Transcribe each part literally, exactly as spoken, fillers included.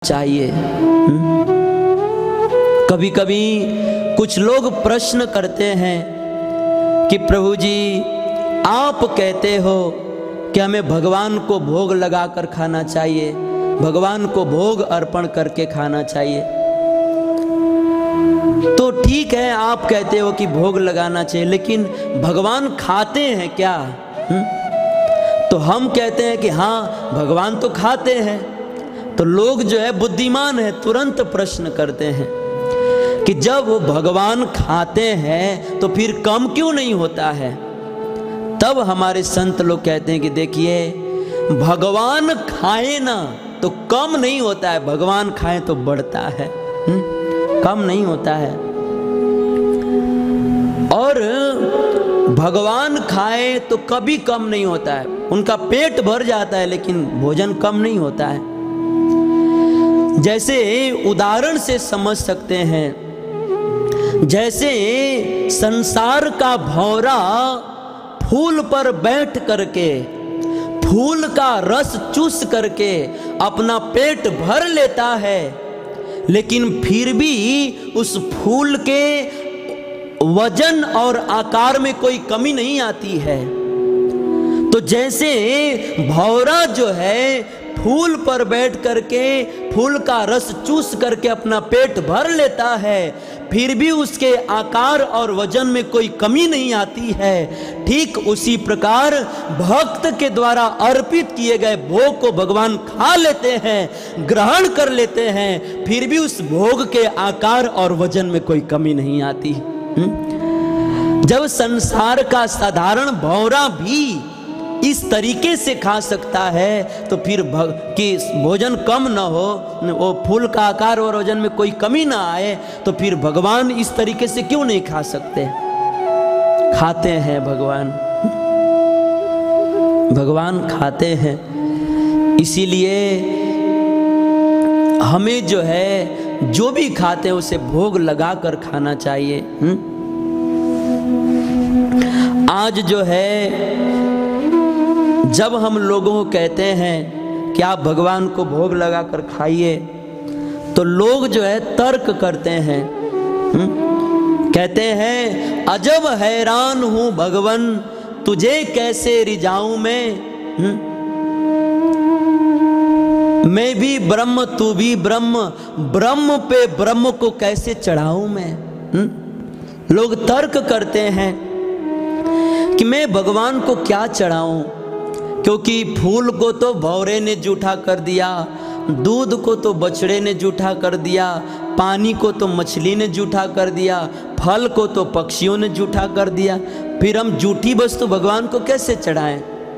चाहिए। कभी कभी कुछ लोग प्रश्न करते हैं कि प्रभु जी आप कहते हो कि हमें भगवान को भोग लगाकर खाना चाहिए, भगवान को भोग अर्पण करके खाना चाहिए। तो ठीक है, आप कहते हो कि भोग लगाना चाहिए, लेकिन भगवान खाते हैं क्या? हुँ? तो हम कहते हैं कि हाँ भगवान तो खाते हैं। तो लोग जो है बुद्धिमान है, तुरंत प्रश्न करते हैं कि जब वो भगवान खाते हैं तो फिर कम क्यों नहीं होता है? तब हमारे संत लोग कहते हैं कि देखिए भगवान खाए ना तो कम नहीं होता है, भगवान खाए तो बढ़ता है, हुँ? कम नहीं होता है। और भगवान खाए तो कभी कम नहीं होता है, उनका पेट भर जाता है लेकिन भोजन कम नहीं होता है। जैसे उदाहरण से समझ सकते हैं, जैसे संसार का भौरा फूल पर बैठ करके फूल का रस चूस करके अपना पेट भर लेता है, लेकिन फिर भी उस फूल के वजन और आकार में कोई कमी नहीं आती है। तो जैसे भौरा जो है फूल पर बैठ करके फूल का रस चूस करके अपना पेट भर लेता है, फिर भी उसके आकार और वजन में कोई कमी नहीं आती है, ठीक उसी प्रकार भक्त के द्वारा अर्पित किए गए भोग को भगवान खा लेते हैं, ग्रहण कर लेते हैं, फिर भी उस भोग के आकार और वजन में कोई कमी नहीं आती। हुँ? जब संसार का साधारण भौरा भी इस तरीके से खा सकता है तो फिर भग कि भोजन कम न हो, वो फूल का आकार और वजन में कोई कमी ना आए, तो फिर भगवान इस तरीके से क्यों नहीं खा सकते? खाते हैं भगवान, भगवान खाते हैं। इसीलिए हमें जो है जो भी खाते हैं उसे भोग लगा कर खाना चाहिए। हुँ? आज जो है जब हम लोगों को कहते हैं कि आप भगवान को भोग लगा कर खाइए, तो लोग जो है तर्क करते हैं, हुँ? कहते हैं अजब हैरान हूं भगवन तुझे कैसे रिझाऊं मैं, हुँ? मैं भी ब्रह्म तू भी ब्रह्म, ब्रह्म पे ब्रह्म को कैसे चढ़ाऊं मैं। हुँ? लोग तर्क करते हैं कि मैं भगवान को क्या चढ़ाऊं, क्योंकि फूल को तो भौरे ने जूठा कर दिया, दूध को तो बछड़े ने जूठा कर दिया, पानी को तो मछली ने जूठा कर दिया, फल को तो पक्षियों ने जूठा कर दिया, फिर हम जूठी वस्तु भगवान को कैसे चढ़ाएं?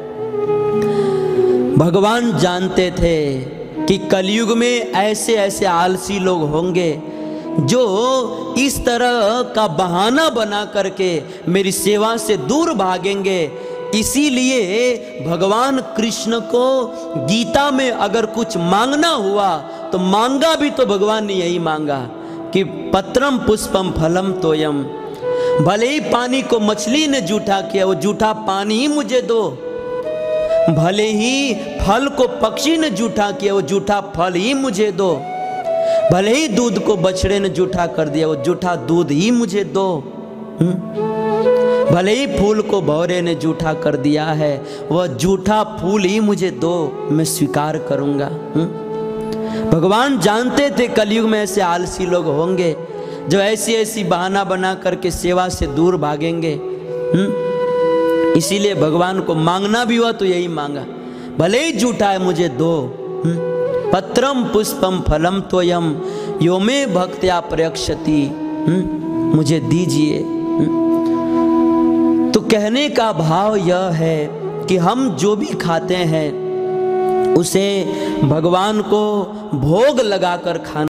भगवान जानते थे कि कलयुग में ऐसे ऐसे आलसी लोग होंगे जो इस तरह का बहाना बना करके मेरी सेवा से दूर भागेंगे। इसीलिए भगवान कृष्ण को गीता में अगर कुछ मांगना हुआ तो मांगा भी तो भगवान ने यही मांगा कि पत्रम पुष्पम फलम तोयम। भले ही पानी को मछली ने जूठा किया, वो जूठा पानी ही मुझे दो, भले ही फल को पक्षी ने जूठा किया, वो जूठा फल ही मुझे दो, भले ही दूध को बछड़े ने जूठा कर दिया, वो जूठा दूध ही मुझे दो, भले ही फूल को भौरे ने जूठा कर दिया है, वह जूठा फूल ही मुझे दो, मैं स्वीकार करूंगा। भगवान जानते थे कलयुग में ऐसे आलसी लोग होंगे जो ऐसी ऐसी बहाना बना करके सेवा से दूर भागेंगे। इसीलिए भगवान को मांगना भी हुआ तो यही मांगा, भले ही जूठा है मुझे दो, पत्रम पुष्पम फलम तोयम यो में भक्त्या प्रयक्षति, मुझे दीजिए। तो कहने का भाव यह है कि हम जो भी खाते हैं उसे भगवान को भोग लगाकर खाना